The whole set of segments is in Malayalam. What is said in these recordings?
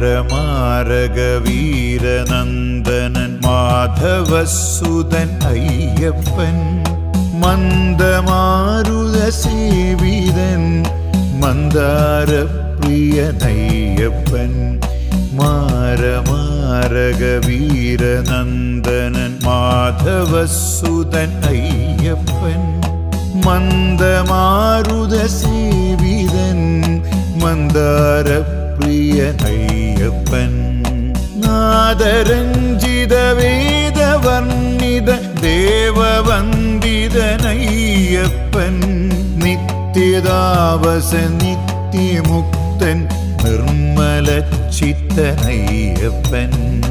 മാരമാരക വീരനന്ദനൻ മാധവസുതൻ അയ്യപ്പൻ മന്ദമാരുത സേവിതൻ മന്ദാരപ്രിയനയ്യപ്പൻ മാരമാരക വീരനന്ദനൻ മാധവസുതൻ അയ്യപ്പൻ മന്ദമാരുത സേവിതൻ മന്ദാരപ്രിയനയ്യപ്പൻ നാദരഞ്ജിത വേദവർണ്ണിത ദേവവന്ദിതനയ്യപ്പൻ നിത്യതാവസ നിത്യമുക്തൻ നിർമ്മലചിത്തനയ്യപ്പൻ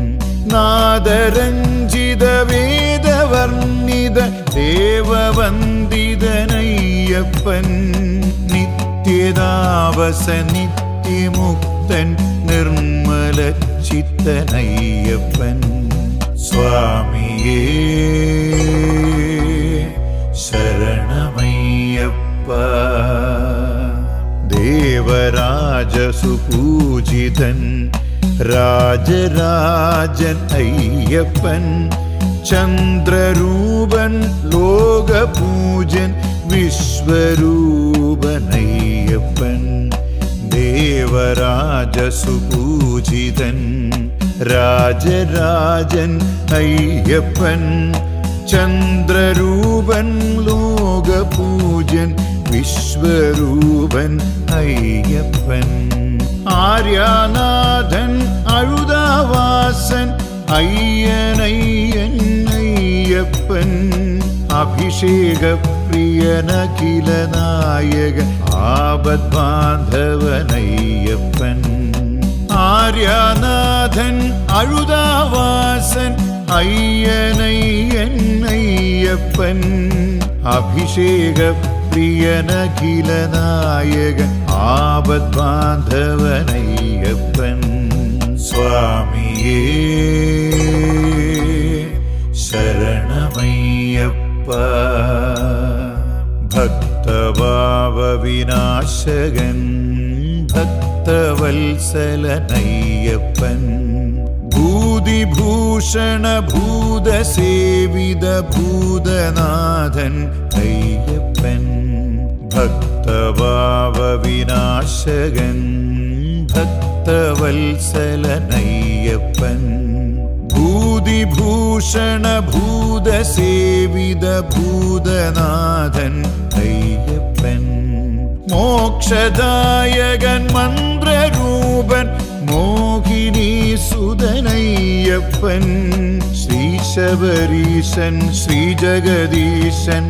നാദരഞ്ജിത വേദവർണ്ണിത ദേവവന്ദിതനയ്യപ്പൻ നിത്യതാവസ നിത്യമുക്തൻ നിർമ്മലചിത്തനയ്യപ്പൻ സ്വാമിയേ ശരണമയ്യപ്പ ദേവരാജസുപൂജിതൻ രാജരാജൻ അയ്യപ്പൻ ചന്ദ്രരൂപൻ ലോകപൂജൻ വിശ്വരൂപനയ്യപ്പൻ ദേവരാജസുപൂജിതൻ രാജരാജൻ അയ്യപ്പൻ ചന്ദ്രരൂപൻ ലോകപൂജൻ വിശ്വരൂപൻ അയ്യപ്പൻ ആര്യാനാഥൻ അഴുതാവാസൻ അയ്യനയ്യൻ അയ്യപ്പൻ അഭിഷേകപ്രിയനഖിലനായക ആപദ്ബാന്ധവനയ്യപ്പൻ ആര്യാനാഥൻ അഴുതാവാസൻ അയ്യനയ്യൻ അയ്യപ്പൻ അഭിഷേകപ്രിയനഖിലനായക ആപദ്ബാന്ധവനയ്യപ്പൻ സ്വാമിയേ ശരണമയ്യപ്പ ഭക്തഭാവവിനാശകൻ ഭക്തവത്സലനയ്യപ്പൻ ഭൂതിഭൂഷണ ഭൂതസേവിത ഭൂതനാഥൻ അയ്യപ്പൻ ഭക്തഭാവവിനാശകൻ ഭക്തവത്സലനയ്യപ്പൻ ഭൂതിഭൂഷണ ഭൂതസേവിത ഭൂതനാഥൻ അയ്യപ്പൻ മോക്ഷദായകൻ മന്ത്രരൂപൻ മോഹിനി സുതനയ്യപ്പൻ ശ്രീശബരീശൻ ശ്രീജഗദീശൻ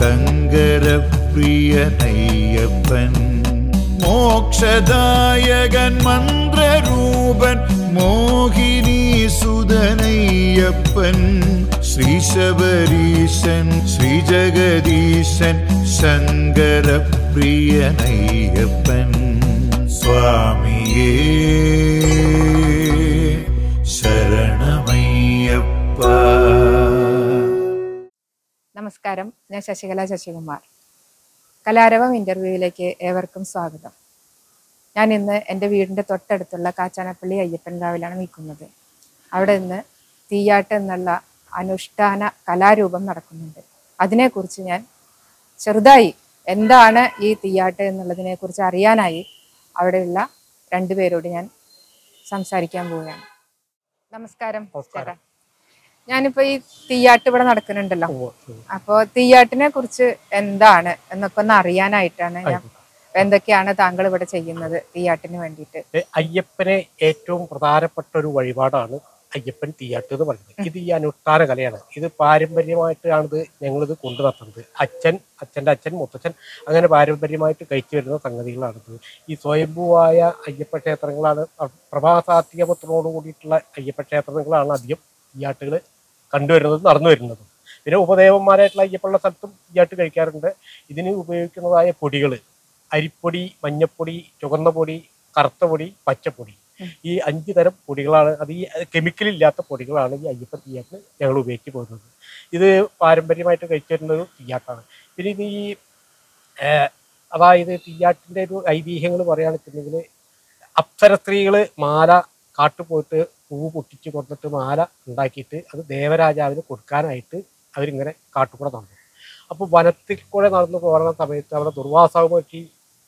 ശങ്കരപ്രിയനയ്യപ്പൻ മോക്ഷദായകൻ മന്ത്രരൂപൻ മോഹിനി സുതനയ്യപ്പൻ ശ്രീശബരീശൻ ശ്രീജഗദീശൻ ശങ്കരപ്രിയനയ്യപ്പൻ സ്വാമിയേ ശരണമയ്യപ്പ. നമസ്കാരം, ഞാൻ ശശികല ശശികുമാർ. കലാരവം ഇന്റർവ്യൂവിലേക്ക് ഏവർക്കും സ്വാഗതം. ഞാൻ ഇന്ന് എൻ്റെ വീടിൻ്റെ തൊട്ടടുത്തുള്ള കാച്ചാനപ്പള്ളി അയ്യപ്പൻകാവിലാണ് നിൽക്കുന്നത്. അവിടെ നിന്ന് തീയാട്ട് എന്നുള്ള അനുഷ്ഠാന കലാരൂപം നടക്കുന്നുണ്ട്. അതിനെക്കുറിച്ച് ഞാൻ ചെറുതായി എന്താണ് ഈ തീയാട്ട് എന്നുള്ളതിനെക്കുറിച്ച് അറിയാനായി അവിടെയുള്ള രണ്ടുപേരോട് ഞാൻ സംസാരിക്കാൻ പോവുകയാണ്. നമസ്കാരം ചേട്ടാ. ഞാനിപ്പോ ഈ തീയാട്ട് ഇവിടെ നടക്കുന്നുണ്ടല്ലോ, അപ്പോ തീയാട്ടിനെ കുറിച്ച് എന്താണ് എന്നൊക്കെ ഒന്ന് അറിയാനായിട്ടാണ് ഞാൻ. എന്തൊക്കെയാണ് താങ്കൾ ഇവിടെ ചെയ്യുന്നത് തീയാട്ടിന് വേണ്ടിയിട്ട്? അയ്യപ്പനെ ഏറ്റവും പ്രധാനപ്പെട്ട ഒരു വഴിപാടാണ് അയ്യപ്പൻ തീയാട്ട് എന്ന് പറയുന്നത്. ഇത് ഈ അനുഷ്ഠാന കലയാണ്. ഇത് പാരമ്പര്യമായിട്ടാണിത് ഞങ്ങളിത് കൊണ്ടു നടത്തുന്നത്. അച്ഛൻ്റെ അച്ഛൻ, മുത്തച്ഛൻ, അങ്ങനെ പാരമ്പര്യമായിട്ട് കഴിച്ചു വരുന്ന സംഗതികളാണിത്. ഈ സ്വയംഭൂവായ അയ്യപ്പ ക്ഷേത്രങ്ങളാണ്, പ്രഭാസാത്യമത്തോടു കൂടിയിട്ടുള്ള അയ്യപ്പ ക്ഷേത്രങ്ങളാണ് അധികം തീയാട്ടുകൾ കണ്ടുവരുന്നത്, നടന്നു വരുന്നത്. പിന്നെ ഉപദേവന്മാരായിട്ടുള്ള അയ്യപ്പുള്ള സ്ഥലത്തും തീയാട്ട് കഴിക്കാറുണ്ട്. ഇതിന് ഉപയോഗിക്കുന്നതായ പൊടികൾ അരിപ്പൊടി, മഞ്ഞപ്പൊടി, ചുവന്ന പൊടി, കറുത്ത പൊടി, പച്ചപ്പൊടി, ഈ 5 തരം പൊടികളാണ്. അത് ഈ കെമിക്കലില്ലാത്ത പൊടികളാണ് ഈ അയ്യപ്പൻ തീയാട്ടിന് ഞങ്ങൾ ഉപയോഗിച്ച് പോകുന്നത്. ഇത് പാരമ്പര്യമായിട്ട് കഴിച്ചു വരുന്നൊരു തീയാട്ടാണ്. പിന്നെ ഇത് ഈ അതായത് തീയാട്ടിൻ്റെ ഒരു ഐതിഹ്യങ്ങൾ പറയുകയാണെന്നുണ്ടെങ്കിൽ അപ്സര സ്ത്രീകൾ മാല കാട്ടിൽ പോയിട്ട് പൂവ് പൊട്ടിച്ച് കൊടുത്തിട്ട് മാല ഉണ്ടാക്കിയിട്ട് അത് ദേവരാജാവിന് കൊടുക്കാനായിട്ട് അവരിങ്ങനെ കാട്ടുകൂടെ നടന്നു. അപ്പോൾ വനത്തിൽ കൂടെ നടന്നു പോകുന്ന സമയത്ത് അവിടെ ദുർവാസാവ് മഹർഷി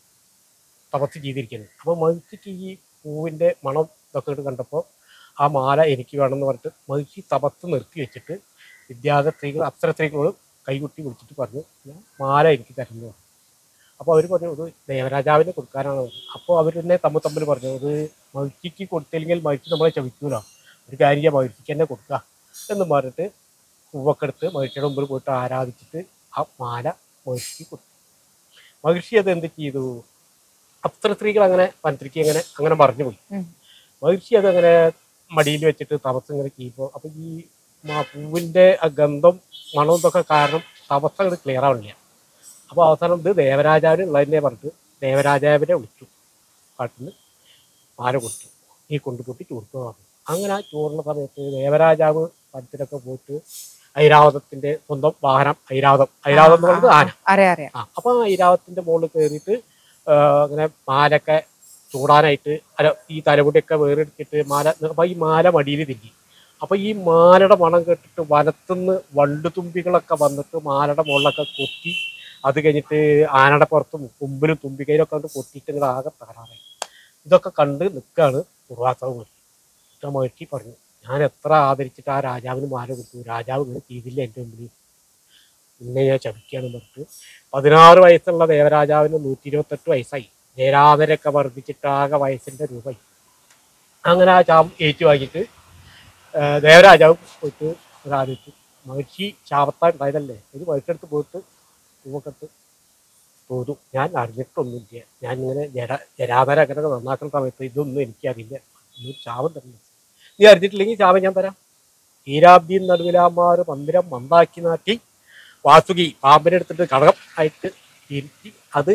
തപസ് ചെയ്തിരിക്കുന്നത്. അപ്പോൾ മഹർഷിക്ക് ഈ പൂവിൻ്റെ മണം ഇതൊക്കെ കണ്ടപ്പോൾ ആ മാല എനിക്ക് വേണമെന്ന് പറഞ്ഞിട്ട് മഹർഷി തപസ് നിർത്തി വെച്ചിട്ട് വിദ്യാർത്ഥികൾ അപ്സരസ്ത്രീകളോട് കൈകുട്ടി വിളിച്ചിട്ട് പറഞ്ഞു, ഞാൻ മാല എനിക്ക് തരുന്നു. അപ്പോൾ അവർ പറഞ്ഞു ഇത് ദേവരാജാവിന് കൊടുക്കാനാണ് പറഞ്ഞത്. അപ്പോൾ അവർ തന്നെ തമ്മിൽ പറഞ്ഞു ഇത് മഹർഷിക്ക് കൊടുത്തില്ലെങ്കിൽ മഹർഷി നമ്മളെ ചവിക്കൂല, ഒരു കാര്യം മഹർഷിക്ക് തന്നെ കൊടുക്കുക എന്ന് പറഞ്ഞിട്ട് പൂവൊക്കെ എടുത്ത് മഹർഷിയുടെ മുമ്പിൽ പോയിട്ട് ആരാധിച്ചിട്ട് ആ മാല മഹർഷിക്ക് കൊടുത്തു. മഹർഷി അത് എന്ത് ചെയ്തു, അപ്സരസ്ത്രീകൾ അങ്ങനെ പന്ത്രിക്ക് അങ്ങനെ മറിഞ്ഞു പോയി. മഹർഷി അതങ്ങനെ മടിയിൽ വെച്ചിട്ട് തപസ് ഇങ്ങനെ ചെയ്യുമ്പോൾ അപ്പോൾ ഈ പൂവിൻ്റെ ആ ഗന്ധം മണവും ഇതൊക്കെ കാരണം തപസ് അങ്ങോട്ട് ക്ലിയർ ആവണില്ല. അപ്പോൾ അവസാനം ഇത് ദേവരാജാവിന് ഉള്ളതിനെ പറഞ്ഞിട്ട് ദേവരാജാവിനെ വിളിച്ചു, കാട്ടിൽ നിന്ന് മാല കൊടുത്തു, ഈ കൊണ്ടുപോട്ടി ചോർക്കുക പറഞ്ഞു. അങ്ങനെ ആ ചോറുന്ന സമയത്ത് ദേവരാജാവ് പടത്തിലൊക്കെ പോയിട്ട് ഐരാവതത്തിൻ്റെ സ്വന്തം വാഹനം ഐരാവതം എന്ന് പറയുന്നത് ആന. അപ്പോൾ ആ ഐരാവതത്തിൻ്റെ മുകളിൽ കയറിയിട്ട് അങ്ങനെ മാലൊക്കെ ചൂടാനായിട്ട് ഈ തലമുടിയൊക്കെ വേറെടുത്തിട്ട് മാല, അപ്പോൾ ഈ മാല മടിയിൽ തിരിഞ്ഞു. അപ്പോൾ ഈ മാലയുടെ മണം കേട്ടിട്ട് വനത്തുനിന്ന് വണ്ട് തുമ്പികളൊക്കെ വന്നിട്ട് മാലയുടെ മുകളിലൊക്കെ കൊത്തി, അത് കഴിഞ്ഞിട്ട് ആനയുടെ പുറത്തും കൊമ്പിലും തുമ്പിക്കയിലൊക്കെ കൊണ്ട് കൊത്തിയിട്ട് ഇങ്ങനെ ആകെ തകരാറായി. ഇതൊക്കെ കണ്ട് നിൽക്കുകയാണ് ദുർവാസാവ് മഹർഷി. മഹർഷി പറഞ്ഞു, ഞാൻ എത്ര ആദരിച്ചിട്ട് ആ രാജാവിന് മാല കൊടുത്തു, രാജാവ് ഇങ്ങനെ ചെയ്തില്ല എൻ്റെ മുമ്പിൽ, ഇന്നെ ഞാൻ ചവിക്കുകയാണെന്ന് പറഞ്ഞിട്ട് 16 വയസ്സുള്ള ദേവരാജാവിന് 128 വയസ്സായി. ജയരാധനൊക്കെ വർദ്ധിച്ചിട്ട് ആകെ വയസ്സിൻ്റെ രൂപമായി. അങ്ങനെ ആ ശാപം ഏറ്റുവാങ്ങിയിട്ട് ദേവരാജാവ് പോയിട്ട് ആലോചിച്ചു, മഹർഷി ശാപത്താൻ ഉണ്ടായതല്ലേ, ഒരു മഹർഷിയെടുത്ത് പോയിട്ട് പൂവൊക്കെട്ട് തോന്നു, ഞാൻ അറിഞ്ഞിട്ടൊന്നുമില്ല, ഞാൻ ഇങ്ങനെ ജരാധര അങ്ങനെയൊക്കെ നന്നാക്കുന്ന സമയത്ത് ഇതൊന്നും എനിക്കറിയില്ല, ഇതൊരു ശാപം തരുന്നു, നീ അറിഞ്ഞിട്ടില്ലെങ്കിൽ ശാപം ഞാൻ തരാം. ഈരാബ്ദിയും നടുവിലാമാർ മന്ദിരം മന്ദാക്കി നാട്ടി വാസുകി പാമ്പിനെ എടുത്തിട്ട് കടകം ആയിട്ട് തിരിച്ച് അത്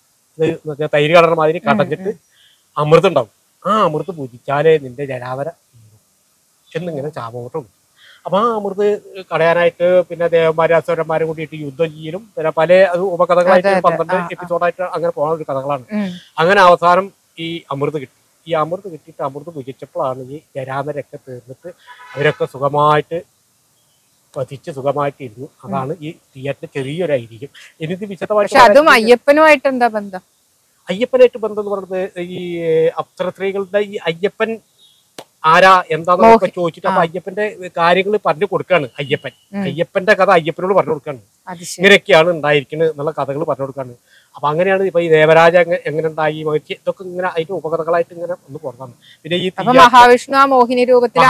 തൈര് കടണ മാതിരി കടഞ്ഞിട്ട് അമൃതം ഉണ്ടാവും, ആ അമൃത് പൂജിച്ചാലേ നിന്റെ ജരാവര എന്നിങ്ങനെ ശാപമോട്ടം ഉണ്ട്. അപ്പം ആ അമൃത് കടയാനായിട്ട് പിന്നെ ദേവന്മാരും അസുരന്മാരും കൂടിയിട്ട് യുദ്ധം ചെയ്യലും പിന്നെ പല അത് ഉപകഥകളായിട്ട് 12 എപ്പിസോഡായിട്ട് അങ്ങനെ പോകുന്ന ഒരു കഥകളാണ്. അങ്ങനെ അവസാനം ഈ അമൃത് കിട്ടി. ഈ അമൃത് കിട്ടിയിട്ട് അമൃത് പൂജിച്ചപ്പോഴാണ് ഈ ജരാമരൊക്കെ തീർന്നിട്ട് അവരൊക്കെ സുഖമായിട്ട് വധിച്ച് സുഖമായിട്ട് ഇരുന്നു. അതാണ് ഈ തിയേറ്ററിന്റെ ചെറിയൊരു ഐതിഹ്യം. എനിക്ക് വിശദമായിട്ട് അയ്യപ്പനുമായിട്ട് എന്താ ബന്ധം? അയ്യപ്പനായിട്ട് ബന്ധം എന്ന് പറയുന്നത് ഈ അപ്സരസ്ത്രീകളുടെ ഈ അയ്യപ്പൻ ആരാ എന്താന്നൊക്കെ ചോദിച്ചിട്ട് അപ്പൊ അയ്യപ്പന്റെ കാര്യങ്ങൾ പറഞ്ഞു കൊടുക്കാണ്. അയ്യപ്പന്റെ കഥ അയ്യപ്പനോട് പറഞ്ഞു കൊടുക്കാണ്, ഇങ്ങനെയൊക്കെയാണ് ഉണ്ടായിരിക്കുന്നത് എന്നുള്ള കഥകൾ പറഞ്ഞു കൊടുക്കാണ്. അപ്പൊ അങ്ങനെയാണ് ഇപ്പൊ ഈ ദേവരാജ എങ്ങനെ ഉണ്ടായി, മഹർഷി ഇതൊക്കെ ഇങ്ങനെ അതിന്റെ ഉപകഥകളായിട്ട് ഇങ്ങനെ ഒന്ന് പുറത്താണ്. പിന്നെ ഈ മഹാവിഷ്ണു മോഹിനി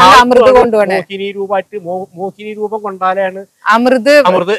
മോഹിനി രൂപമായിട്ട് മോഹിനി രൂപം കൊണ്ടാലാണ് അമൃത്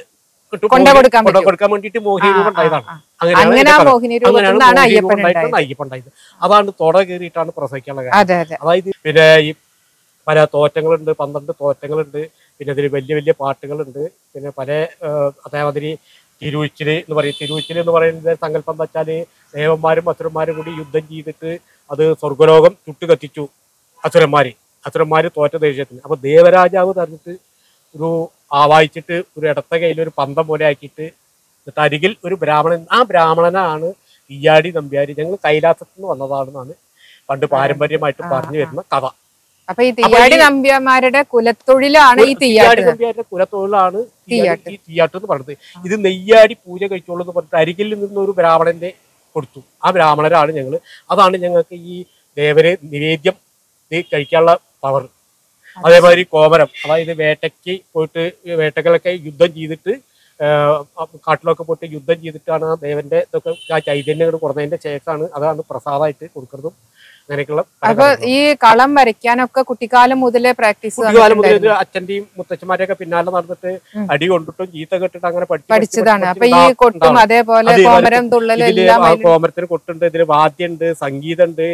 കൊടുക്കാൻ വേണ്ടിട്ട് മോഹിനി രൂപം ഉണ്ടായതാണ്. അങ്ങനെയാണ് അയ്യപ്പൻ ഉണ്ടായത്. അതാണ് തൊട കയറിയിട്ടാണ് പ്രസവിക്കാനുള്ള കാര്യം. അതായത് പിന്നെ ഈ പല തോറ്റങ്ങളുണ്ട്, 12 തോറ്റങ്ങളുണ്ട്, പിന്നെ ഇതിൽ വലിയ വലിയ പാട്ടുകളുണ്ട്, പിന്നെ പല അതേമാതിരി തിരുവുച്ചില് എന്ന് പറയും. തിരുവുച്ചില് എന്ന് പറയുന്നത് സങ്കല്പം എന്താ വെച്ചാല് ദേവന്മാരും അസുരന്മാരും കൂടി യുദ്ധം ചെയ്തിട്ട് അത് സ്വർഗലോകം ചുട്ടുകത്തിച്ചു അസുരന്മാര് തോറ്റ ദേശത്തിന്. അപ്പൊ ദേവരാജാവ് തന്നിട്ട് ഒരു ആവാഹിച്ചിട്ട് ഒരു ഇടത്ത കയ്യിൽ ഒരു പന്തം പോലെ ആക്കിയിട്ട് എന്നിട്ട് അരികിൽ ഒരു ബ്രാഹ്മണൻ, ആ ബ്രാഹ്മണനാണ് തീയാടി നമ്പ്യാര്. ഞങ്ങൾ കൈലാസത്തിൽ നിന്ന് വന്നതാണെന്നാണ് പണ്ട് പാരമ്പര്യമായിട്ട് പറഞ്ഞു വരുന്ന കഥ. അപ്പൊ ഈ തീയാടി നമ്പ്യാരുടെ കുലത്തൊഴിലാണ് ഈ തീയാടി നമ്പ്യാരുടെ കുലത്തൊഴിലാണ് തീയാട്ട് എന്ന് പറഞ്ഞത്. ഇത് നെയ്യാടി പൂജ കഴിച്ചോളൂ എന്ന് പറഞ്ഞിട്ട് അരികിൽ നിന്ന് ഒരു ബ്രാഹ്മണന്റെ കൊടുത്തു. ആ ബ്രാഹ്മണരാണ് ഞങ്ങൾ. അതാണ് ഞങ്ങൾക്ക് ഈ ദേവരെ നിവേദ്യം കഴിക്കാനുള്ള പവർ. അതേമാതിരി കോമരം, അതായത് വേട്ടയ്ക്ക് പോയിട്ട് വേട്ടകളൊക്കെ യുദ്ധം ചെയ്തിട്ട് കാട്ടിലൊക്കെ പോയിട്ട് യുദ്ധം ചെയ്തിട്ടാണ് ആ ദേവന്റെ ഇതൊക്കെ ആ ചൈതന്യങ്ങൾ കുറഞ്ഞതിന്റെ ശേഷമാണ് അതാണ് പ്രസാദമായിട്ട് കൊടുക്കുന്നതും. അങ്ങനെയൊക്കെയുള്ള അപ്പൊ ഈ കളം വരയ്ക്കാനൊക്കെ കുട്ടിക്കാലം മുതലേ പ്രാക്ടീസ് അച്ഛന്റെയും മുത്തച്ഛന്മാരെയൊക്കെ പിന്നാലെ നടന്നിട്ട് അടി കൊണ്ടിട്ടും ചീത്ത കെട്ടിട്ട് അങ്ങനെ പഠിച്ചതാണ്. അപ്പൊ ഈ കൊട്ടും അതേപോലെ കോമരം തുള്ളലും കോമരത്തിന് കൊട്ടുണ്ട്, ഇതിന് വാദ്യമുണ്ട്, സംഗീതമുണ്ട്,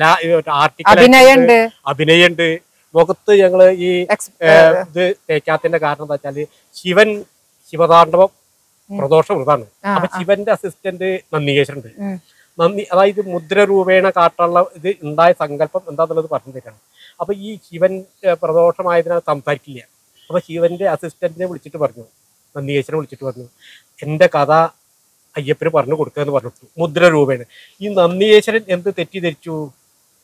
അഭിനയുണ്ട്. മുഖത്ത് ഞങ്ങള് ഈ ഇത് തേക്കാത്തിന്റെ കാരണം എന്താ വെച്ചാല് ശിവതാണ്ഡവം പ്രദോഷ വൃതാണ്. അപ്പൊ ശിവന്റെ അസിസ്റ്റന്റ് നന്ദികേശ്വരുണ്ട്. അതായത് മുദ്ര രൂപേണ കാട്ടുള്ള ഇത് ഉണ്ടായ സങ്കല്പം എന്താന്നുള്ളത് പറഞ്ഞു തരാണ്. അപ്പൊ ഈ ശിവൻ പ്രദോഷമായതിനാൽ സംസാരിക്കില്ല. അപ്പൊ ശിവന്റെ അസിസ്റ്റന്റിനെ വിളിച്ചിട്ട് പറഞ്ഞു, നന്ദികേശ്വരനെ വിളിച്ചിട്ട് പറഞ്ഞു, എന്റെ കഥ അയ്യപ്പന് പറഞ്ഞു കൊടുക്കുക എന്ന് പറഞ്ഞു മുദ്ര രൂപേണ. ഈ നന്ദികേശ്വരൻ എന്ത് തെറ്റിദ്ധരിച്ചു,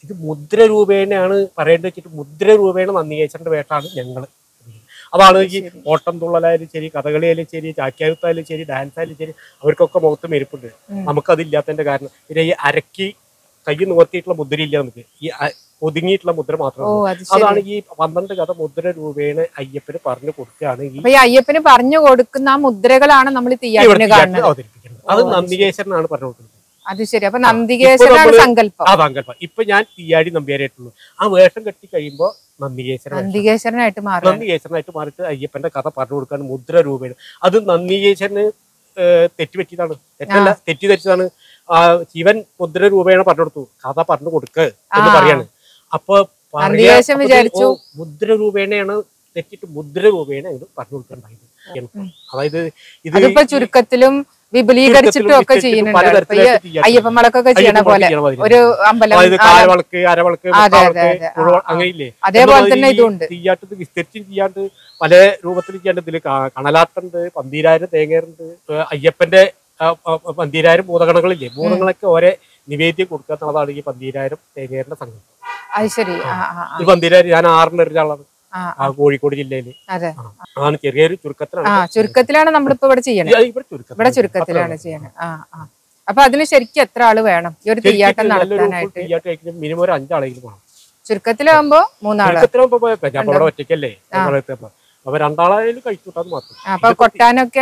ഇത് മുദ്ര രൂപേണയാണ് പറയേണ്ടത് വെച്ചിട്ട് മുദ്ര രൂപേണ നന്ദികേശ്വരന്റെ വേഷമാണ് ഞങ്ങൾ. അതാണ് ഈ ഓട്ടം തുള്ളലായാലും ശരി, കഥകളിയായാലും ശരി, ചാക്യാരുത്തായാലും ശരി, ഡാൻസ് ആയാലും ശരി, അവർക്കൊക്കെ മുഖത്ത് മെരുപ്പുണ്ട്. നമുക്കതില്ലാത്തതിന്റെ കാരണം പിന്നെ ഈ അരക്കി കൈ നിവർത്തിയിട്ടുള്ള മുദ്ര ഇല്ല, നമുക്ക് ഈ ഒതുങ്ങിയിട്ടുള്ള മുദ്ര മാത്രമാണ്. അതാണ് ഈ 12 കഥ മുദ്ര രൂപേണ അയ്യപ്പന് പറഞ്ഞു കൊടുക്കുകയാണെങ്കിൽ അയ്യപ്പന് പറഞ്ഞു കൊടുക്കുന്ന ആ മുദ്രകളാണ് നമ്മൾ അവതരിപ്പിക്കുന്നത്. അത് നന്ദികേശ്വരനാണ് പറഞ്ഞു കൊടുക്കുന്നത്. അത് ശരി. അപ്പൊ നന്ദികേശ്വരനാണ് സങ്കല്പം. ആ സങ്കല്പം. ഇപ്പൊ ഞാൻ തീയാടി നമ്പ്യാരായിട്ടുള്ളൂ. ആ വേഷം കെട്ടി കഴിയുമ്പോ നന്ദികേശ്വരനായിട്ട് മാറിയിട്ട് അയ്യപ്പന്റെ കഥ പറഞ്ഞു കൊടുക്കാൻ മുദ്ര രൂപേണ. അത് നന്ദികേശ്വരന് തെറ്റുപറ്റിയതാണ്, തെറ്റല്ല തെറ്റിദ്ധരിച്ചതാണ്. ശിവൻ മുദ്ര രൂപേണ പറഞ്ഞു കൊടുത്തു, കഥ പറഞ്ഞു കൊടുക്ക എന്ന് പറയാണ്. അപ്പൊ വിചാരിച്ചു മുദ്ര രൂപേണയാണ് തെറ്റിട്ട് മുദ്ര രൂപേണ പറഞ്ഞു കൊടുക്കാനുണ്ടായത്. അതായത് ഇതിപ്പോ ചുരുക്കത്തിലും വിപുലീകരിച്ചിട്ടും ഒക്കെ ചെയ്യുന്നുണ്ട്. അയ്യപ്പന്മാർക്കൊക്കെ ചെയ്യണ പോലെ ഒരു അമ്പലം, കാലവളക്ക്, അരവളക്ക്, അങ്ങനെയില്ലേ. അതേപോലെ തന്നെ ഇതുണ്ട്. തീയാട്ടത് വിസ്തരിച്ചും ചെയ്യാണ്ട് പല രൂപത്തിൽ ചെയ്യാണ്ട്. ഇതില് കണലാട്ടുണ്ട്, 12,000 തേങ്ങയുണ്ട്, അയ്യപ്പന്റെ 12,000 ഭൂതഗണങ്ങളില്ലേ, ഭൂതങ്ങളൊക്കെ ഓരോ നിവേദ്യം കൊടുക്കുക എന്നുള്ളതാണ് ഈ 12,000 തേങ്ങയുടെ സംഘം. അത് ശരി. ഈ 12,000 ഞാൻ 6 ഒരാളാണ് കോഴിക്കോട് ജില്ലയില്. അതാണ് ചെറിയൊരു ചുരുക്കത്തിലാണ് നമ്മളിപ്പോ ഇവിടെ ചെയ്യണത്. ഇവിടെ ചുരുക്കത്തിലാണ് ചെയ്യണത്. അപ്പൊ അതിന് ശരിക്കും എത്ര ആള് വേണം ഈ ഒരു തീയാട്ടം നടത്താനായിട്ട്? മിനിമം ഒരു 5 ആളെങ്കിലും വേണം. ചുരുക്കത്തിലാവുമ്പോ 3 ആള്. ഞാൻ ഒറ്റയ്ക്കല്ലേ, അപ്പൊ 2 ആളായാലും കഴിച്ചുകൂട്ടാന്ന് മാത്രം. അപ്പൊ കൊട്ടാനൊക്കെ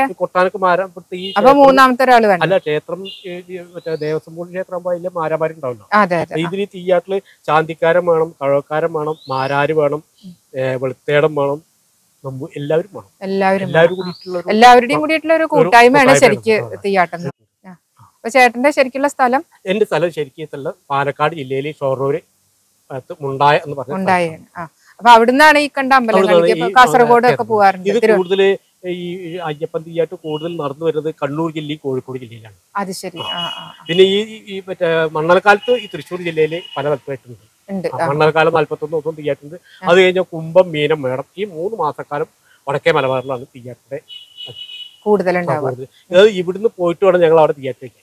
അപ്പൊ 3ാമത്തെ ഒരാള് വേണം. അല്ല, ക്ഷേത്രം മറ്റേ ദേവസ്വം ബോർഡ് ക്ഷേത്രം ആകുമ്പോ അതില് മാരാമാരുണ്ടാവല്ലോ. ഇതിന് തീയാട്ടില് ശാന്തിക്കാരൻ വേണം, കഴവക്കാരൻ വേണം, മാരാര് വേണം, വെളുത്തേടം വേണം, എല്ലാവരും വേണം. എല്ലാവരുടെയും കൂടിയിട്ടുള്ള ഒരു കൂട്ടായ്മയാണ് ശരിക്ക് തീയാട്ടം. അപ്പൊ ചേട്ടന്റെ ശരിക്കുള്ള സ്ഥലം? എന്റെ സ്ഥലം ശരിക്കും പാലക്കാട് ജില്ലയിലെ ഷൊർണൂര് മുണ്ടായ എന്ന് പറഞ്ഞു. അപ്പൊ അവിടുന്നാണ് ഈ കണ്ട അമ്പലങ്ങളിലേക്ക് കാസർഗോഡ് ഒക്കെ പോവാറുണ്ട്. ഇത് കൂടുതൽ ഈ അയ്യപ്പൻ തീയാട്ട് കൂടുതൽ നടന്നു വരുന്നത് കണ്ണൂർ ജില്ലയും കോഴിക്കോട് ജില്ലയിലാണ്. അത് ശരി. പിന്നെ ഈ മറ്റേ മണ്ണൽക്കാലത്ത് ഈ തൃശ്ശൂർ ജില്ലയില് പല തലത്തിലായിട്ടുണ്ട്. മണ്ണൽക്കാലം 41 ദിവസം തീയാട്ടുണ്ട്. അത് കഴിഞ്ഞാൽ കുംഭം, മീനം, മേടം ഈ 3 മാസക്കാലം വടക്കേ മലബാറിലാണ് തീയാട്ടിന്റെ കൂടുതലുണ്ടാവുക. ഇവിടുന്ന് പോയിട്ട് വേണം ഞങ്ങൾ അവിടെ തീയാട്ട് വയ്ക്കാൻ.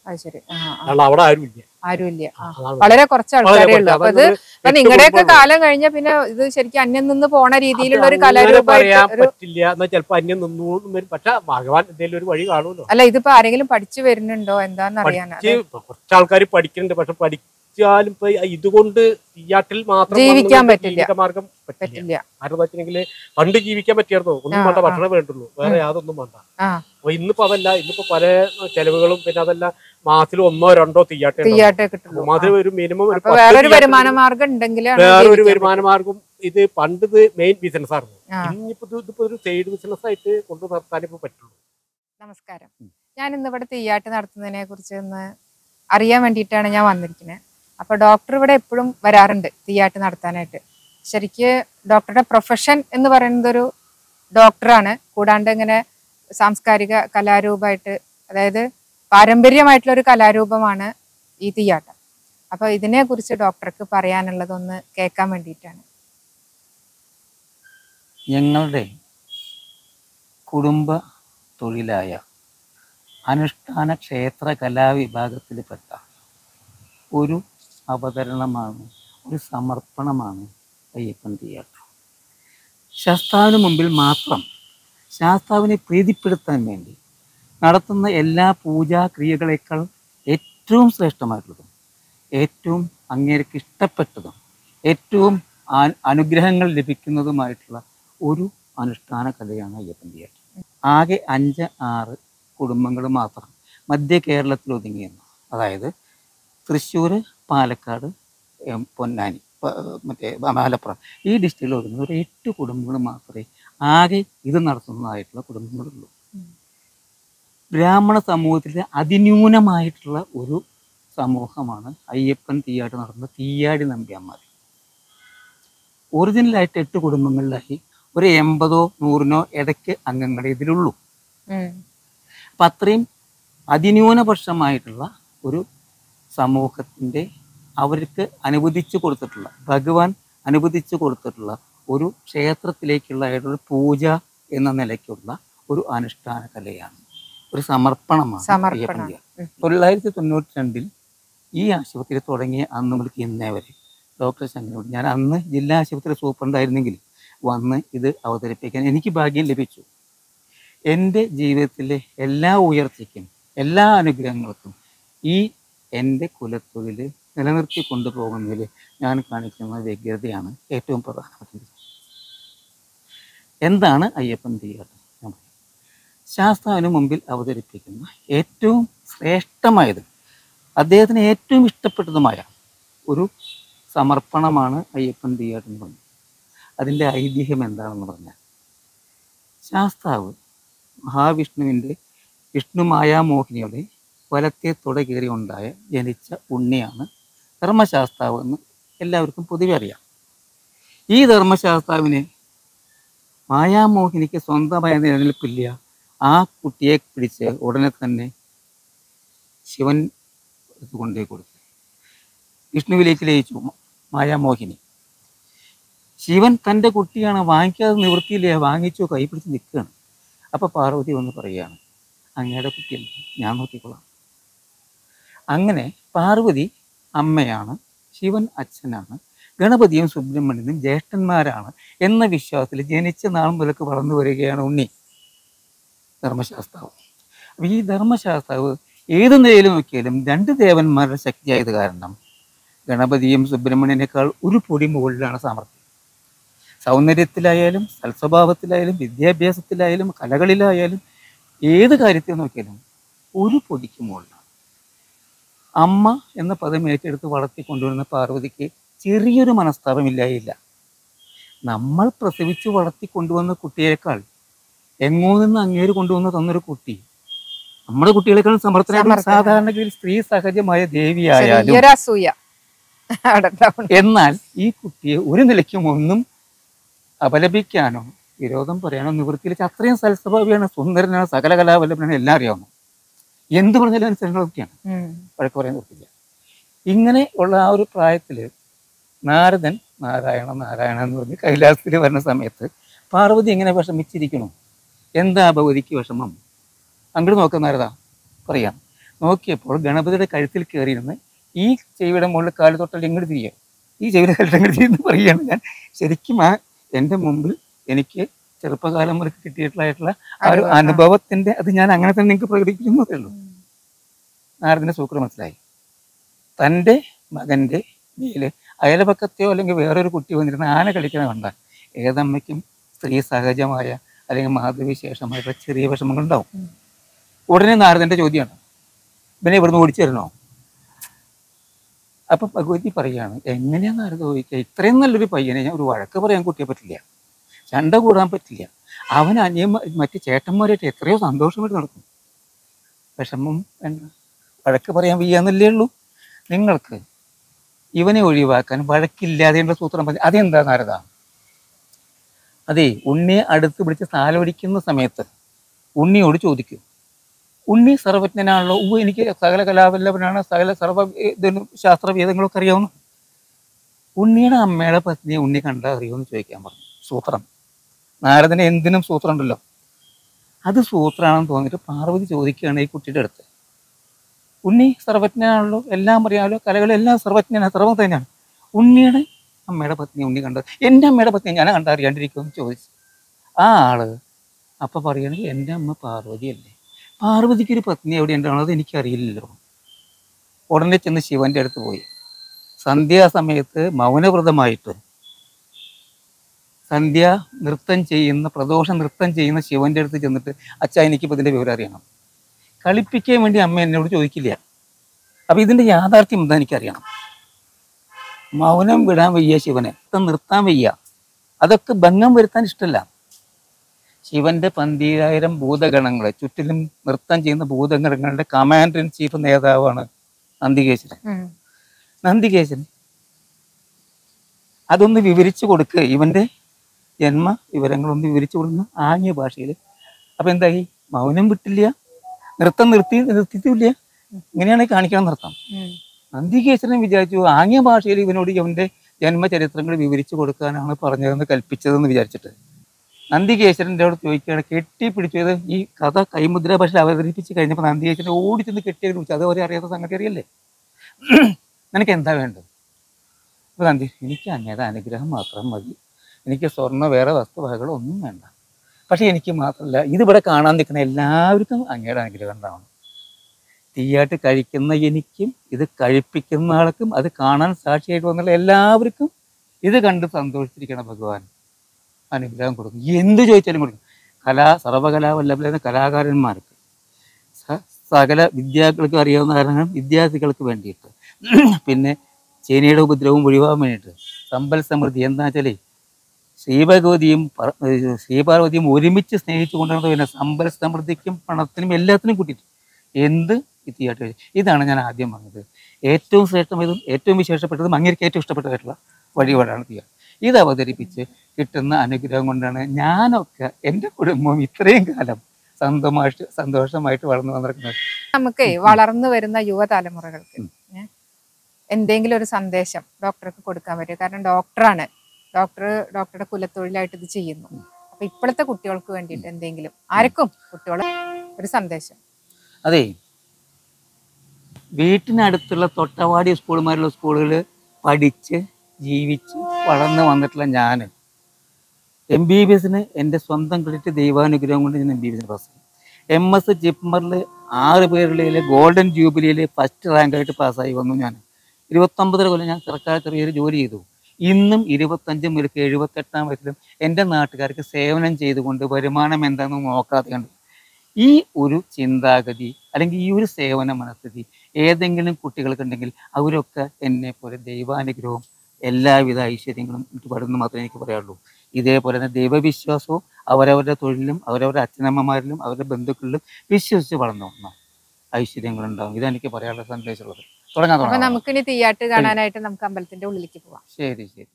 അവിടെ ആരുമില്ല. വളരെ കുറച്ച് ആൾക്കാരേ ഉള്ളൂ. അപ്പൊ അത് നിങ്ങളുടെയൊക്കെ കാലം കഴിഞ്ഞ പിന്നെ ഇത് ശരിക്കും അന്യം നിന്ന് പോണ രീതിയിലുള്ള ഒരു കലാരൂപമായിട്ട് പറ്റില്ല. എന്നാൽ ചിലപ്പോ അന്യം നിന്നു വരും. പക്ഷെ ഭഗവാൻ എന്തെങ്കിലും ഒരു വഴി കാണുമല്ലോ. അല്ല, ഇതിപ്പോ ആരെങ്കിലും പഠിച്ചു വരുന്നുണ്ടോ എന്താന്ന് അറിയാനാ? കുറച്ച് ആൾക്കാർ പഠിക്കുന്നുണ്ട്. പക്ഷെ പഠിച്ചാലും ഇപ്പൊ ഇതുകൊണ്ട് തീയാട്ടിൽ മാത്രം ജീവിക്കാൻ പറ്റില്ല. മാർഗം പറ്റില്ല. കാരണം വെച്ചിട്ടുണ്ടെങ്കിൽ പണ്ട് ജീവിക്കാൻ പറ്റിയായിരുന്നു. ഒന്നും വേണ്ട, ഭക്ഷണം വേണ്ടുള്ളൂ, വേറെ യാതൊന്നും വേണ്ട. അപ്പൊ ഇന്നിപ്പോ അതല്ല. ഇന്നിപ്പോ പല ചെലവുകളും, പിന്നെ അതല്ല മാസത്തിൽ 1 or 2 തീയാട്ടേ കിട്ടുള്ളൂ. മാസത്തിൽ ഒരു മിനിമം വേറൊരു വരുമാന മാർഗം ഉണ്ടെങ്കിൽ വേറൊരു വരുമാന മാർഗം. ഇത് പണ്ട് ഇത് മെയിൻ ബിസിനസ് ആയിരുന്നു. ഇതിപ്പോ ഒരു സൈഡ് ബിസിനസ് ആയിട്ട് കൊണ്ടു നടത്താനിപ്പോ പറ്റുള്ളൂ. നമസ്കാരം. ഞാൻ ഇന്നിവിടെ തീയാട്ട് നടത്തുന്നതിനെ കുറിച്ച് ഒന്ന് അറിയാൻ വേണ്ടിയിട്ടാണ് ഞാൻ വന്നിരിക്കുന്നത്. അപ്പൊ ഡോക്ടർ ഇവിടെ എപ്പോഴും വരാറുണ്ട് തീയാട്ട് നടത്താനായിട്ട്. ശരിക്ക് ഡോക്ടറുടെ പ്രൊഫഷൻ എന്ന് പറയുന്നത് ഒരു ഡോക്ടറാണ്. കൂടാണ്ട് ഇങ്ങനെ സാംസ്കാരിക കലാരൂപമായിട്ട്, അതായത് പാരമ്പര്യമായിട്ടുള്ള ഒരു കലാരൂപമാണ് ഈ തീയാട്ടം. അപ്പൊ ഇതിനെ കുറിച്ച് ഡോക്ടർക്ക് പറയാനുള്ളതൊന്ന് കേൾക്കാൻ വേണ്ടിയിട്ടാണ്. ഞങ്ങളുടെ കുടുംബ തൊഴിലായ അനുഷ്ഠാന ക്ഷേത്ര കലാവിഭാഗത്തിൽപ്പെട്ട ഒരു അവതരണമാണ്, ഒരു സമർപ്പണമാണ് അയ്യപ്പൻ തീയാട്ടം. ശാസ്താവിന് മുമ്പിൽ മാത്രം ശാസ്താവിനെ പ്രീതിപ്പെടുത്താൻ വേണ്ടി നടത്തുന്ന എല്ലാ പൂജാക്രിയകളേക്കാൾ ഏറ്റവും ശ്രേഷ്ഠമായിട്ടുള്ളതും ഏറ്റവും അങ്ങേർക്ക് ഇഷ്ടപ്പെട്ടതും ഏറ്റവും അനുഗ്രഹങ്ങൾ ലഭിക്കുന്നതുമായിട്ടുള്ള ഒരു അനുഷ്ഠാന കലയാണ് അയ്യപ്പൻ തീയാട്ടം. ആകെ 5-6 കുടുംബങ്ങൾ മാത്രം മധ്യ കേരളത്തിൽ ഒതുങ്ങിയെന്നു. അതായത് തൃശ്ശൂർ, പാലക്കാട്, പൊന്നാനി, മറ്റേ മലപ്പുറം ഈ ഡിസ്ട്രിക്റ്റിൽ ഒതുങ്ങുന്ന ഒരു 8 കുടുംബങ്ങൾ മാത്രമേ ആകെ ഇത് നടത്തുന്നതായിട്ടുള്ള കുടുംബങ്ങളുള്ളൂ. ബ്രാഹ്മണ സമൂഹത്തിലെ അതിന്യൂനമായിട്ടുള്ള ഒരു സമൂഹമാണ് അയ്യപ്പൻ തീയാട്ട് നടത്തുന്ന തീയാടി നമ്പ്യാന്മാർ. ഒറിജിനലായിട്ട് 8 കുടുംബങ്ങളിലായി ഒരു 80-ഓ 100-നോ ഇടയ്ക്ക് അംഗങ്ങളെ ഇതിലുള്ളൂ. അപ്പം അത്രയും അതിന്യൂനപക്ഷമായിട്ടുള്ള ഒരു സമൂഹത്തിൻ്റെ അവർക്ക് അനുവദിച്ചു കൊടുത്തിട്ടുള്ള, ഭഗവാൻ അനുവദിച്ചു കൊടുത്തിട്ടുള്ള ഒരു ക്ഷേത്രത്തിലേക്കുള്ള ഒരു പൂജ എന്ന നിലയ്ക്കുള്ള ഒരു അനുഷ്ഠാന കലയാണ്, ഒരു സമർപ്പണമാണ് അയ്യപ്പൻ തീയാട്ടം. 1992 ഈ ആശുപത്രി തുടങ്ങിയ അന്ന് മുതൽക്ക് ഇന്നേ വരെ ഡോക്ടർ ശങ്കരനോട് ഞാൻ അന്ന് ജില്ലാ ആശുപത്രി സൂപ്രണ്ടായിരുന്നെങ്കിൽ വന്ന് ഇത് അവതരിപ്പിക്കാൻ എനിക്ക് ഭാഗ്യം ലഭിച്ചു. എൻ്റെ ജീവിതത്തിലെ എല്ലാ ഉയർച്ചയ്ക്കും എല്ലാ അനുഗ്രഹങ്ങൾക്കും ഈ എൻ്റെ കുലത്തൊഴിൽ നിലനിർത്തി കൊണ്ടുപോകുന്നതിൽ ഞാൻ കാണിക്കുന്ന വ്യഗ്രതയാണ് ഏറ്റവും പ്രധാനപ്പെട്ടത്. എന്താണ് അയ്യപ്പൻ തിയ്യാട്ട്? ശാസ്താവിന് മുമ്പിൽ അവതരിപ്പിക്കുന്ന ഏറ്റവും ശ്രേഷ്ഠമായത്, അദ്ദേഹത്തിന് ഏറ്റവും ഇഷ്ടപ്പെട്ടതുമായ ഒരു സമർപ്പണമാണ് അയ്യപ്പൻ തിയ്യാട്ട് എന്ന് പറഞ്ഞത്. അതിൻ്റെ ഐതിഹ്യം എന്താണെന്ന് പറഞ്ഞാൽ, ശാസ്താവ് മഹാവിഷ്ണുവിൻ്റെ വിഷ്ണു മായാമോഹിനിയുടെ വലത്തെ തുട കയറി ഉണ്ടായ ജനിച്ച ഉണ്ണിയാണ് ധർമ്മശാസ്താവ് എന്ന് എല്ലാവർക്കും പൊതുവെ അറിയാം. ഈ ധർമ്മശാസ്താവിന് മായാമോഹിനിക്ക് സ്വന്തമായ നിലനിൽപ്പില്ല. ആ കുട്ടിയെ പിടിച്ച് ഉടനെ തന്നെ ശിവൻ കൊണ്ടേ കൊടുത്തു. വിഷ്ണുവിലേക്ക് ലയിച്ചു മായാമോഹിനി. ശിവൻ തൻ്റെ കുട്ടിയാണ്, വാങ്ങിക്കാതെ നിവൃത്തിയില്ല, വാങ്ങിച്ചു കൈ പിടിച്ച് നിൽക്കുകയാണ്. അപ്പോൾ പാർവതി വന്ന് പറയുകയാണ്, അങ്ങയുടെ കുട്ടിയല്ല, ഞാൻ നോക്കിക്കൊള്ളാം. അങ്ങനെ പാർവതി അമ്മയാണ്, ശിവൻ അച്ഛനാണ്, ഗണപതിയും സുബ്രഹ്മണ്യനും ജ്യേഷ്ഠന്മാരാണ് എന്ന വിശ്വാസത്തിൽ ജനിച്ച നാൾ മുതൽക്ക് വളർന്നു വരികയാണ് ഉണ്ണി ധർമ്മശാസ്താവ്. അപ്പോൾ ഈ ധർമ്മശാസ്താവ് ഏത് നിലയിൽ നോക്കിയാലും രണ്ട് ദേവന്മാരുടെ ശക്തിയായത് കാരണം ഗണപതിയും സുബ്രഹ്മണ്യനേക്കാൾ ഒരു പൊടി മുകളിലാണ് സാമർഥ്യം. സൗന്ദര്യത്തിലായാലും സൽസ്വഭാവത്തിലായാലും വിദ്യാഭ്യാസത്തിലായാലും കലകളിലായാലും ഏത് കാര്യത്തിൽ നോക്കിയാലും ഒരു പൊടിക്ക് മുകളിലാണ്. അമ്മ എന്ന പദം ഏറ്റെടുത്ത് വളർത്തിക്കൊണ്ടുവരുന്ന പാർവതിക്ക് ചെറിയൊരു മനസ്താപമില്ലായില്ല. നമ്മൾ പ്രസവിച്ച് വളർത്തിക്കൊണ്ടുവന്ന കുട്ടിയേക്കാൾ എങ്ങോ നിന്ന് അങ്ങേര് കൊണ്ടുവന്ന് തന്നൊരു കുട്ടി നമ്മുടെ കുട്ടികളെക്കാളും സമർത്ഥനായ സാധാരണഗതിയിൽ സ്ത്രീ സഹജമായ ദേവിയായാലും, എന്നാൽ ഈ കുട്ടിയെ ഒരു നിലയ്ക്കും ഒന്നും അപലപിക്കാനോ വിരോധം പറയാനോ നിവൃത്തിയിൽ അത്രയും സൽസ്വഭാവിയാണ്, സുന്ദരനാണ്, സകല കലാവല്ലഭനാണ്, എല്ലാം അറിയാവുന്നു. എന്ത് പറഞ്ഞാലും അനുസരണ കുട്ടിയാണ്, വഴക്ക് പറയാൻ നിർത്തില്ല. ഇങ്ങനെ ഉള്ള ആ ഒരു പ്രായത്തിൽ നാരദൻ നാരായണ നാരായണ എന്ന് പറഞ്ഞ് കൈലാസത്തിൽ വരുന്ന സമയത്ത് പാർവതി എങ്ങനെ വിഷമിച്ചിരിക്കണു? എന്താ ഭഗവതിക്ക് വിഷമം? അങ്ങോട്ട് നോക്കുന്ന നാരദ പറയാം. നോക്കിയപ്പോൾ ഗണപതിയുടെ കഴുത്തിൽ കയറിയിരുന്ന് ഈ ചെവിയുടെ മുകളിൽ കാല് തൊട്ടാൽ ഇങ്ങോട്ട് തിരിയുക, ഈ ചെവിയുടെ കഴുത്തിൽ ഇങ്ങോട്ട് തിരിയെന്ന് പറയുകയാണ്. ഞാൻ ശരിക്കും എൻ്റെ മുമ്പിൽ എനിക്ക് ചെറുപ്പകാലം മുതൽ കിട്ടിയിട്ടുള്ള ആ ഒരു അനുഭവത്തിൻ്റെ അത് ഞാൻ അങ്ങനെ തന്നെ നിങ്ങൾക്ക് പ്രകടിപ്പിക്കുന്നതേ ഉള്ളൂ. നാരദിൻ്റെ സൂക്രം മനസ്സിലായി. തൻ്റെ മകൻ്റെ മേല് അയൽപക്കത്തെയോ അല്ലെങ്കിൽ വേറൊരു കുട്ടി വന്നിരുന്ന ആന കളിക്കണ കണ്ടാൽ ഏതമ്മയ്ക്കും സ്ത്രീ സഹജമായ അല്ലെങ്കിൽ മാതൃവിശേഷമായിട്ടുള്ള ചെറിയ വിഷമങ്ങളുണ്ടാവും. ഉടനെ നാരദൻ്റെ ചോദ്യമാണ്, ഇവനെ ഇവിടുന്ന് ഓടിച്ചു തരണോ? അപ്പം ഭഗവതി പറയുകയാണ്, എങ്ങനെയാണ് നാരദ ചോദിക്കുക, ഇത്രയും നല്ലൊരു പയ്യനെ ഞാൻ ഒരു വഴക്ക് പറയാൻ കുട്ടിയെ പറ്റില്ല, ചണ്ട കൂടാൻ പറ്റില്ല, അവൻ മറ്റ് ചേട്ടന്മാരായിട്ട് എത്രയോ സന്തോഷമായിട്ട് നടക്കും. വിഷമം വേണ്ട, വഴക്ക് പറയാൻ വയ്യാന്നല്ലേ ഉള്ളൂ. നിങ്ങൾക്ക് ഇവനെ ഒഴിവാക്കാൻ വഴക്കില്ലാതെയുള്ള സൂത്രം പറഞ്ഞു. അതെന്താ നാരദ? അതെ, ഉണ്ണിയെ അടുത്ത് പിടിച്ച് സാലോടിക്കുന്ന സമയത്ത് ഉണ്ണിയോട് ചോദിക്കും, ഉണ്ണി സർവജ്ഞനാണല്ലോ, എനിക്ക് സകല കലാവല്ലഭനാണ്, സകല സർവ ശാസ്ത്രവേദങ്ങളൊക്കെ അറിയാവുന്നു. ഉണ്ണിയുടെ അമ്മയുടെ പത്നിയെ ഉണ്ണി കണ്ടാൽ അറിയുമെന്ന് ചോദിക്കാൻ പറഞ്ഞു. സൂത്രം. നാരദന് എന്തിനും സൂത്രം ഉണ്ടല്ലോ. അത് സൂത്രമാണെന്ന് തോന്നിയിട്ട് പാർവതി ചോദിക്കുകയാണ് ഈ കുട്ടിയുടെ അടുത്ത്, ഉണ്ണി സർവജ്ഞനാണല്ലോ, എല്ലാം അറിയാമല്ലോ, കലകളെല്ലാം സർവജ്ഞനാണ്, സർവ്വം തന്നെയാണ്, ഉണ്ണിയുടെ അമ്മയുടെ പത്നി ഉണ്ണി കണ്ടത്, എൻ്റെ അമ്മയുടെ പത്നി ഞാൻ കണ്ടറിയാണ്ടിരിക്കുമെന്ന് ചോദിച്ചു. ആ ആള് അപ്പം പറയുകയാണെങ്കിൽ എൻ്റെ അമ്മ പാർവതിയല്ലേ, പാർവതിക്കൊരു പത്നി എവിടെ ഉണ്ടാണോ അത് എനിക്കറിയില്ലല്ലോ. ഉടനെ ചെന്ന് ശിവൻ്റെ അടുത്ത് പോയി സന്ധ്യാസമയത്ത് മൗനവ്രതമായിട്ട് സന്ധ്യ നൃത്തം ചെയ്യുന്ന പ്രദോഷ നൃത്തം ചെയ്യുന്ന ശിവൻ്റെ അടുത്ത് ചെന്നിട്ട്, അച്ഛാ എനിക്കിപ്പോൾ ഇതിൻ്റെ വിവരം അറിയണം. കളിപ്പിക്കാൻ വേണ്ടി അമ്മ എന്നോട് ചോദിക്കില്ല. അപ്പം ഇതിൻ്റെ യാഥാർത്ഥ്യം എന്താ എനിക്കറിയണം. മൗനം വിടാൻ വയ്യ ശിവനെ, നിർത്താൻ വയ്യ, അതൊക്കെ ഭംഗം വരുത്താൻ ഇഷ്ടമല്ല. ശിവന്റെ 12,000 ഭൂതഗണങ്ങളെ ചുറ്റിലും നൃത്തം ചെയ്യുന്ന ഭൂതഗണങ്ങളുടെ കമാൻഡർ ഇൻ ചീഫ് നേതാവാണ് നന്ദികേശൻ. നന്ദികേശൻ അതൊന്ന് വിവരിച്ചു കൊടുക്കുക, ഇവന്റെ ജന്മ വിവരങ്ങളൊന്ന് വിവരിച്ചു കൊടുക്കുന്ന ആംഗ്യ ഭാഷയിൽ. അപ്പൊ എന്തായി? മൗനം വിട്ടില്ല, നൃത്തം നിർത്തിയിട്ടില്ല. ഇങ്ങനെയാണ് കാണിക്കണം നൃത്തം. നന്ദികേശനെ വിചാരിച്ചു ആംഗ്യ ഭാഷയിൽ ഇവനോട് ഇവന്റെ ജന്മചരിത്രങ്ങൾ വിവരിച്ചു കൊടുക്കാനാണ് പറഞ്ഞതെന്ന് കൽപ്പിച്ചതെന്ന് വിചാരിച്ചിട്ട് നന്ദികേശന്റെ അവിടെ ചോദിക്കുകയാണ്, കെട്ടിപ്പിടിച്ചത് ഈ കഥ കൈമുദ്ര ഭാഷയിൽ അവതരിപ്പിച്ച് കഴിഞ്ഞപ്പോൾ നന്ദികേശനെ ഓടിച്ചെന്ന് കെട്ടിയെ വിളിച്ചു. അത് അവരെ അറിയാത്ത സംഗതി അറിയല്ലേ, നിനക്ക് എന്താ വേണ്ടത്? ഗാന്ധി എനിക്ക് അങ്ങയുടെ അനുഗ്രഹം മാത്രം മതി, എനിക്ക് സ്വർണ്ണ വേറെ വസ്തുവകകളൊന്നും വേണ്ട. പക്ഷേ എനിക്ക് മാത്രമല്ല, ഇതിവിടെ കാണാൻ നിൽക്കുന്ന എല്ലാവർക്കും അങ്ങയുടെ അനുഗ്രഹം ഉണ്ടാവണം. തീയാട്ട് കഴിക്കുന്ന എനിക്കും ഇത് കഴിപ്പിക്കുന്ന ആൾക്കും അത് കാണാൻ സാക്ഷിയായിട്ട് വന്നുള്ള എല്ലാവർക്കും ഇത് കണ്ട് സന്തോഷിച്ചിരിക്കണം ഭഗവാൻ അനുഗ്രഹം കൊടുക്കും. എന്ത് ചോദിച്ചാലും കൊടുക്കും. സർവകലാവല്ലഭരായ കലാകാരന്മാർക്ക്, സകല വിദ്യാർത്ഥികൾക്ക് അറിയാവുന്ന കാരണം വിദ്യാർത്ഥികൾക്ക് വേണ്ടിയിട്ട്, പിന്നെ ചേനയുടെ ഉപദ്രവം ഒഴിവാകാൻ വേണ്ടിയിട്ട്, സമ്പൽ സമൃദ്ധി എന്താ വെച്ചാൽ ശ്രീപാർവതിയും ഒരുമിച്ച് സ്നേഹിച്ചു കൊണ്ടുവന്നത്. പിന്നെ സമ്പൽ സമൃദ്ധിക്കും പണത്തിനും എല്ലാത്തിനും കൂട്ടിയിട്ട് എന്ത് തീയാട്ട്. ഇതാണ് ഞാൻ ആദ്യം പറഞ്ഞത്. ഏറ്റവും ശ്രേഷ്ഠമായതും ഏറ്റവും വിശേഷപ്പെട്ടതും അങ്ങേക്ക് ഏറ്റവും ഇഷ്ടപ്പെട്ടതായിട്ടുള്ള വഴിപാടാണ് തീയാട്ട്. ഇത് അവതരിപ്പിച്ച് കിട്ടുന്ന അനുഗ്രഹം കൊണ്ടാണ് ഞാനൊക്കെ എൻ്റെ കുടുംബം ഇത്രയും കാലം സന്തോഷമായിട്ട് വളർന്നു വന്നിരിക്കുന്നത്. നമുക്ക് വളർന്നു വരുന്ന യുവതലമുറകൾക്ക് എന്തെങ്കിലും ഒരു സന്ദേശം ഡോക്ടർക്ക് കൊടുക്കാൻ പറ്റും. കാരണം ഡോക്ടറുടെ കുലത്തൊഴിലായിട്ട് ഇത് ചെയ്യുന്നു. അപ്പൊ ഇപ്പോഴത്തെ കുട്ടികൾക്ക് വേണ്ടിയിട്ട് എന്തെങ്കിലും ആർക്കും കുട്ടികളെ ഒരു സന്ദേശം. അതെ, വീട്ടിനടുത്തുള്ള തൊട്ടവാടി സ്കൂളുമാരുള്ള സ്കൂളുകളിൽ പഠിച്ച് ജീവിച്ച് വളർന്ന് വന്നിട്ടുള്ള ഞാൻ MBBS എൻ്റെ സ്വന്തം ക്രെഡിറ്റ് ദൈവാനുഗ്രഹം കൊണ്ട് ഞാൻ MBBS പാസ്സായി. MS ജിപ്മറിൽ 6 പേരിലെ ഗോൾഡൻ ജൂബിലിയിൽ ഫസ്റ്റ് റാങ്കായിട്ട് പാസ്സായി വന്നു. ഞാൻ 29 കൊല്ലം ഞാൻ സർക്കാർ ചെറിയൊരു ജോലി ചെയ്തു. ഇന്നും 25 മുതൽ 78 വയസ്സിലും എൻ്റെ നാട്ടുകാർക്ക് സേവനം ചെയ്തുകൊണ്ട് വരുമാനം എന്താണെന്ന് നോക്കാതെ കണ്ട് ഈ ഒരു ചിന്താഗതി അല്ലെങ്കിൽ ഈ ഒരു സേവന മനസ്ഥിതി ഏതെങ്കിലും കുട്ടികൾക്കുണ്ടെങ്കിൽ അവരൊക്കെ എന്നെ പോലെ ദൈവാനുഗ്രഹവും എല്ലാവിധ ഐശ്വര്യങ്ങളും പടുന്നു മാത്രമേ എനിക്ക് പറയാറുള്ളൂ. ഇതേപോലെ തന്നെ ദൈവവിശ്വാസവും അവരവരുടെ തൊഴിലിലും അവരവരുടെ അച്ഛനമ്മമാരിലും അവരുടെ ബന്ധുക്കളിലും വിശ്വസിച്ച് വളർന്നു വന്ന ഐശ്വര്യങ്ങളുണ്ടാവും. ഇതെനിക്ക് പറയാനുള്ള സന്ദേശമുള്ളത്. തുടങ്ങാം. നമുക്കിനി തീയാട്ട് കാണാനായിട്ട് നമുക്ക് അമ്പലത്തിന്റെ ഉള്ളിലേക്ക് പോവാം. ശരി ശരി.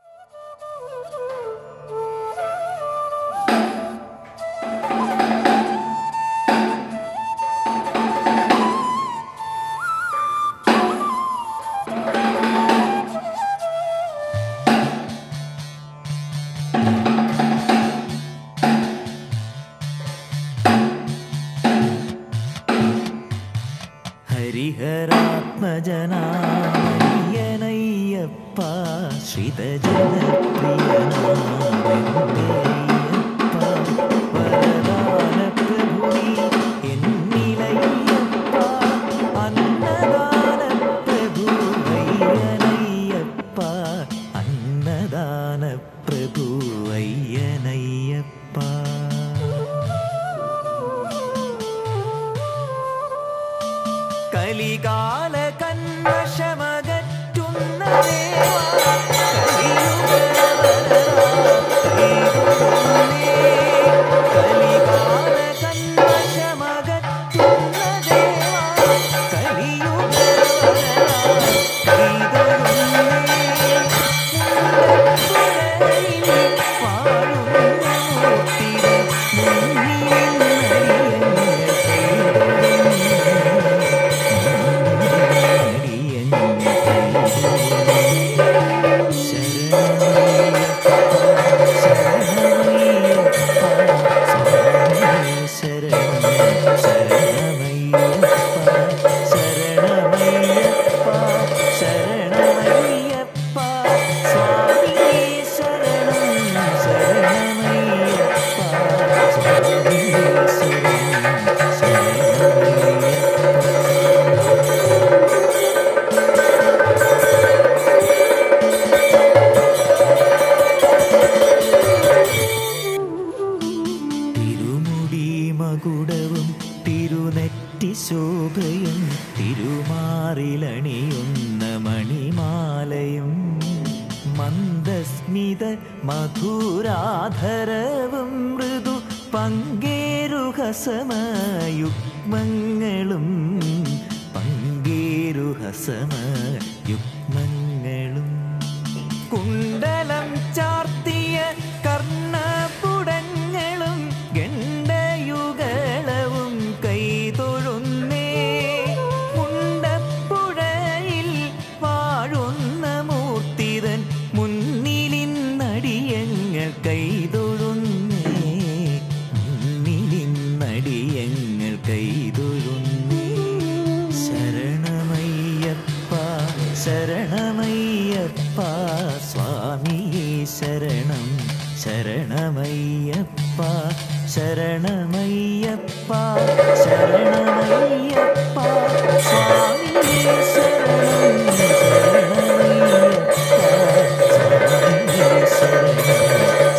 ഹരിഹരാത്മജനായനയ്യപ്പ ശ്രിതജനപ്രിയനായനയ്യപ്പ വരദാനപ്രഭുവി എന്നിലയ്യപ്പ അന്നദാനപ്രഭുവയ്യനയ്യപ്പ അന്നദാനപ്രഭുവയ്യനയ്യപ്പ. കലികാല കന്മഷമകറ്റുന്ന ദേവാ കലികാല കന്മഷമകറ്റുന്ന ദേവാ ശോഭയും തിരുമാറിലണിയുന്ന മണിമാലയും മന്ദസ്മിത മധുരാധരവും മൃദു പങ്കേരുഹസമയുഗ്മങ്ങളും പങ്കേരുഹസമയുഗ്മങ്ങളും കുണ്ടലം ചാർത്തിയ കർണപുടങ്ങളും ഗണ്ഡയുഗളവും കൈതൊഴുന്നേ മുണ്ടപ്പുഴയിൽ വാഴുന്ന മൂർത്തിതൻ മുന്നിലിന്നടിയങ്ങൾ കൈതൊഴുന്നേ മുന്നിലിന്നടിയങ്ങൾ കൈതൊഴുന്നേ ശരണമയ്യപ്പ ശരണമയ്യപ്പ ശരണമയ്യപ്പ സ്വാമിയേ ശരണം ശരണമയ്യപ്പ സ്വാമിയേ ശരണം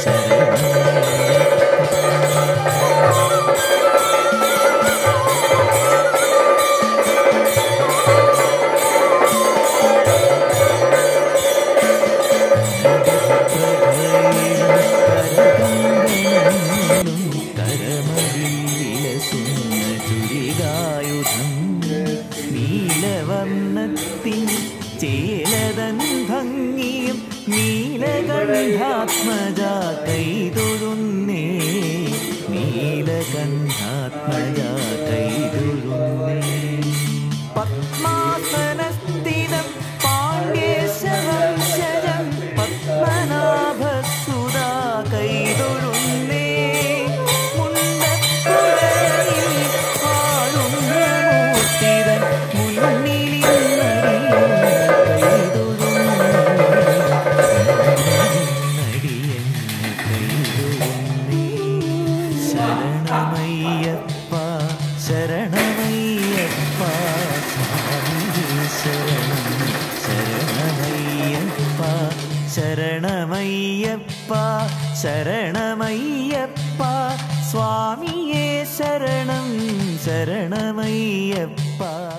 നീലവർണ്ണത്തിൻ ചേലതൻ ഭംഗിയും നീലകണ്ഠാത്മജ കൈതൊഴുന്നേ നീലകണ്ഠാത്മജ കൈതൊഴുന്നേ പത്മാസനസ്ഥിതം പാണ്ഡ്യേശവംശജം പത്മനാഭസുതാ കൈതൊഴുന്നേ ശരണമയ്യപ്പ ശരണമയ്യപ്പ സ്വാമിയേ ശരണം ശരണമയ്യപ്പ ശരണമയ്യപ്പ ശരണമയ്യപ്പ സ്വാമിയേ ശരണം ശരണമയ്യപ്പ